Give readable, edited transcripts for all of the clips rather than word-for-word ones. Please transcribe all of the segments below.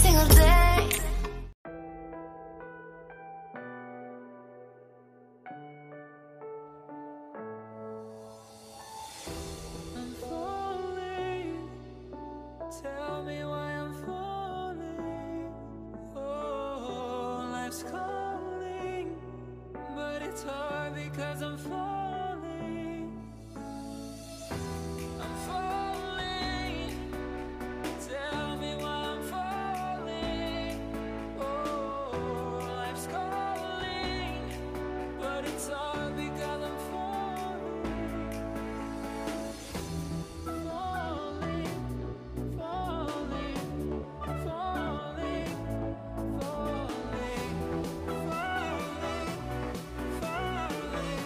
single day. I'm falling. Tell me why I'm falling. Oh, life's calling, but it's hard because I'm falling. I'm falling. Tell me why I'm falling. Oh, life's calling, but it's hard because I'm falling. Falling, falling, falling, falling, falling, falling,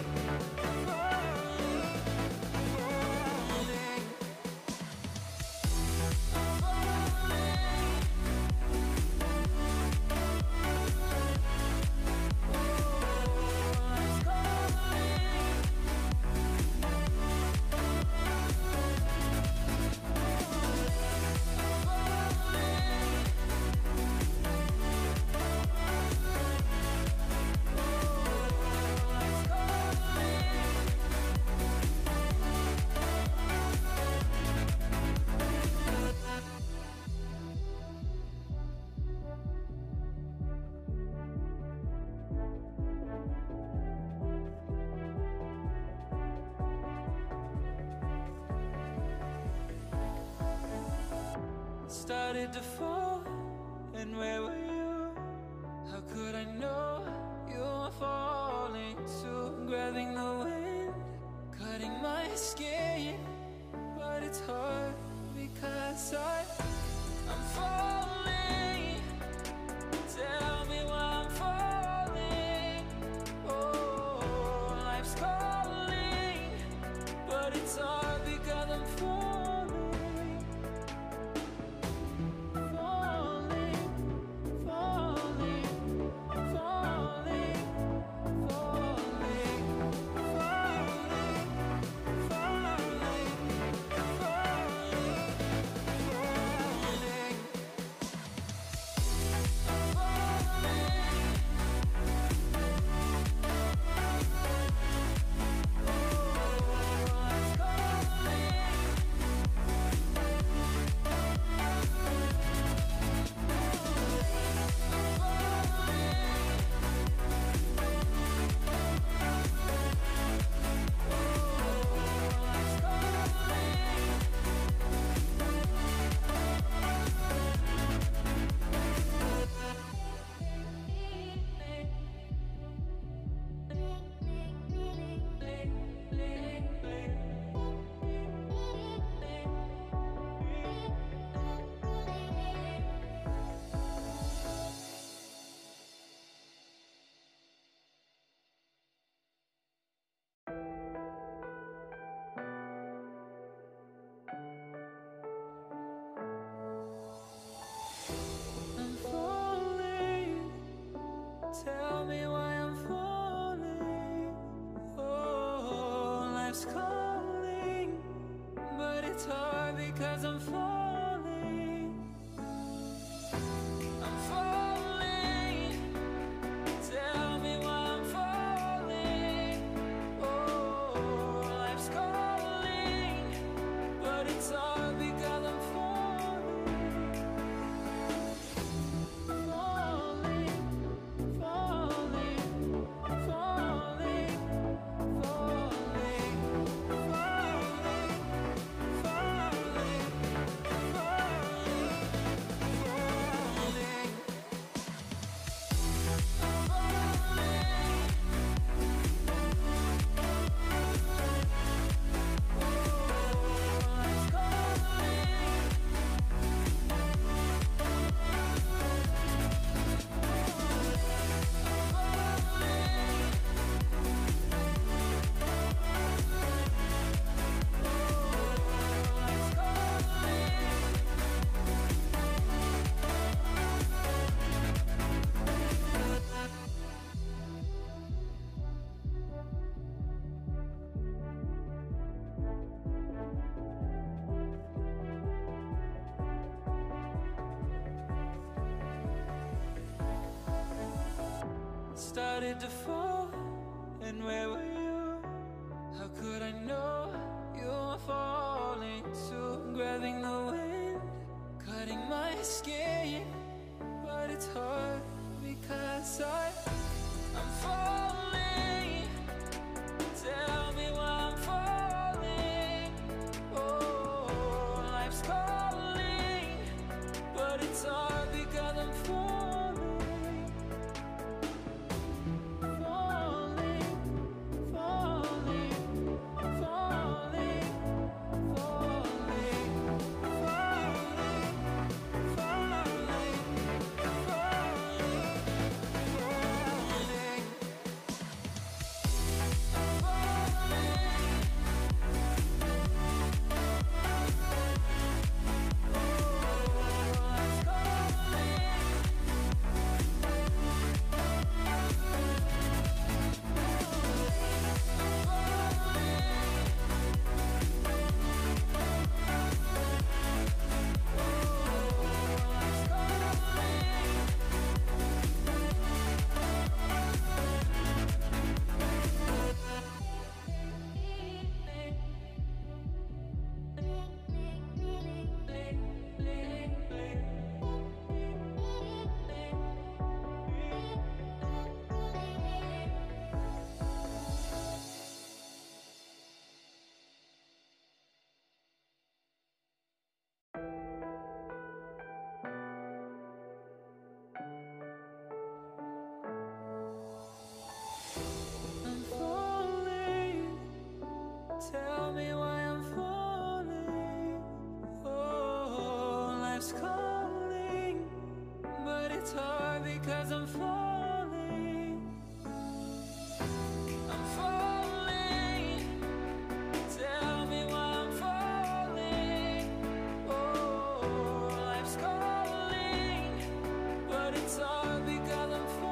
started to fall, and where were you? How could I know you were falling too? Grabbing the wind, cutting my skin, but it's hard because I'm falling. Tell me why I'm falling. Oh, life's calling, but it's hard because I'm falling. Falling, falling, falling, falling, falling. started to fall, and where were you? How could I know you were falling too? Grabbing the wind, cutting my skin, but it's hard because I'm falling. Tell me why I'm falling. Oh, life's calling, but it's hard because I'm falling. Falling, falling, falling, falling, falling, falling, I'm falling. Tell me why I'm falling. Oh, life's calling, but it's hard because I'm falling. I'm falling. Tell me why I'm falling. Oh, life's calling, but it's hard because I'm falling.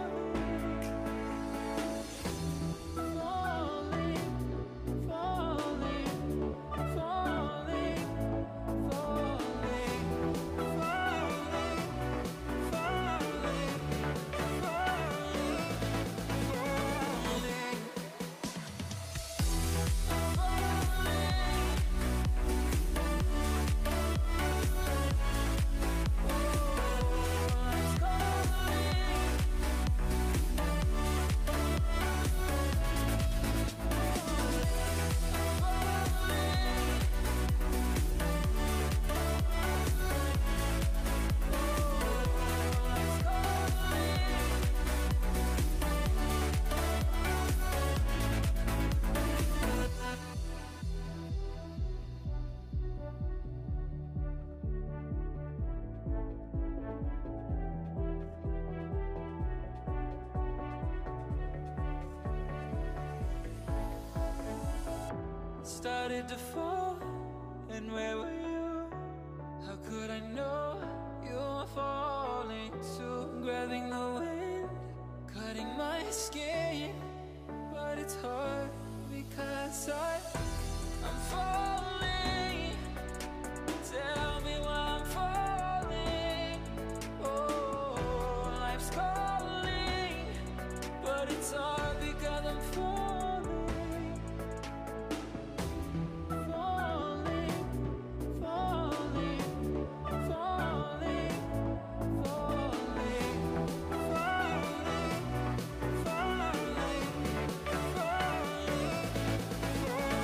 Started to fall, and where were you? How could I know you were falling too? Grabbing the wind, cutting my skin, but it's hard because I'm falling. Tell me why I'm falling. Oh, life's calling, but it's hard because I'm falling. Falling, falling, falling, falling.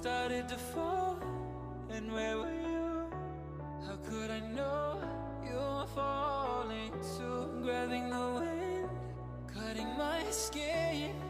started to fall, and where were you? How could I know you were falling too? Grabbing the wind, cutting my skin.